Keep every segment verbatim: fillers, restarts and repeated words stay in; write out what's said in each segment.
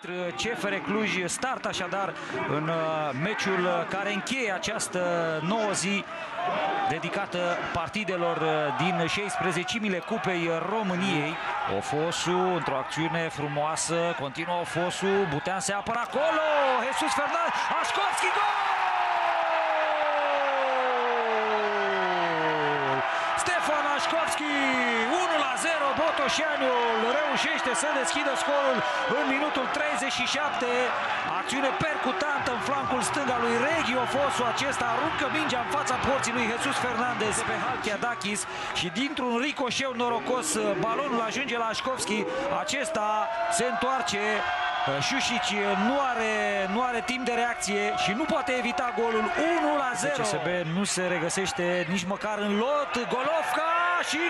C F R Cluj. Start așadar în meciul care încheie această nouă zi dedicată partidelor din șaisprezecimile Cupei României. Ofosu într-o acțiune frumoasă, continuă Ofosu, Butean se apără acolo, Jesus Fernandez, Așcovski, gol! Stefan Așcovski, unu la zero, Botoșaniul reușește să deschidă scorul în minutul treizeci și șapte. Acțiune percutantă în flancul stâng al lui Reghi Ofosu, acesta aruncă mingea în fața porții lui Jesus Fernandez pe Halkiadakis și dintr-un ricoșeu norocos balonul ajunge la Așcovski, acesta se întoarce. Șușici nu are, nu are timp de reacție și nu poate evita golul. Unu la zero. C S B nu se regăsește nici măcar în lot. Golovka și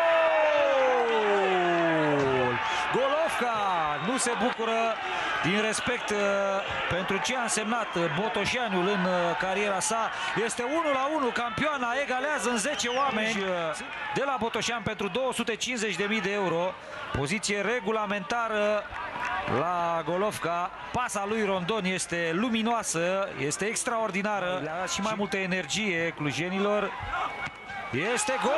gol! Golovka nu se bucură din respect pentru ce a însemnat Botoșaniul în cariera sa. Este unu la unu, campioana egalează în zece oameni de la Botoșan pentru două sute cincizeci de mii de euro. Poziție regulamentară la Golovka. Pasa lui Rondon este luminoasă, este extraordinară. Le-a dat și mai multă energie clujenilor. Este gol!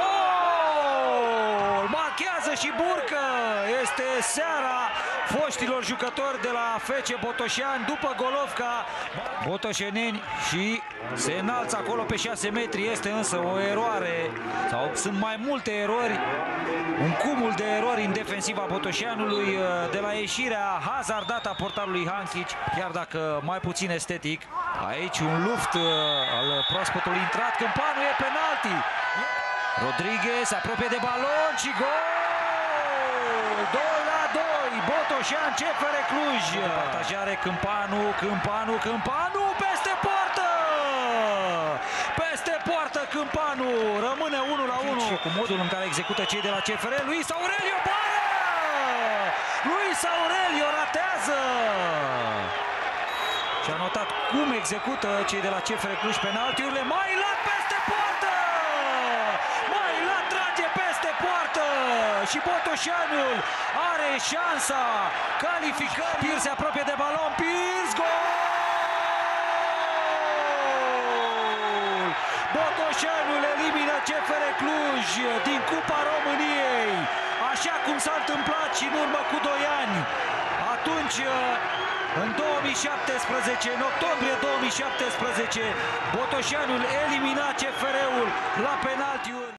Marchează și Burcă! Este seara foștilor jucători de la F C Botoșani după Golovka. Botoșeneni și se înalță acolo pe șase metri. Este însă o eroare, sau sunt mai multe erori, un cumul de erori în defensiva Botoșanului de la ieșirea hazardată a portarului Hankic, chiar dacă mai puțin estetic. Aici un luft al proaspătului intrat. Câmpanu, e penalti. Rodriguez se apropie de balon și gol! doi la doi, Botoșan C F R Cluj. Partajare Câmpanu, Câmpanu, Câmpanu peste poartă! Peste poartă Câmpanu, rămâne unu la unu. Și cu modul în care execută cei de la C F R, Luis Aurelio bară! Luis Aurelio ratează! Și a notat cum execută cei de la C F R Cluj penaltiurile. Mailat peste poartă! Mailat trage peste poartă! Și Botoșaniul are șansa calificării. Pir se apropie de balon, Pir, gol! Botoșaniul elimină C F R Cluj din Cupa României, așa cum s-a întâmplat și în urmă cu doi ani. Atunci, în două mii șaptesprezece, în octombrie două mii șaptesprezece, Botoșaniul elimina C F R-ul la penaltiuri.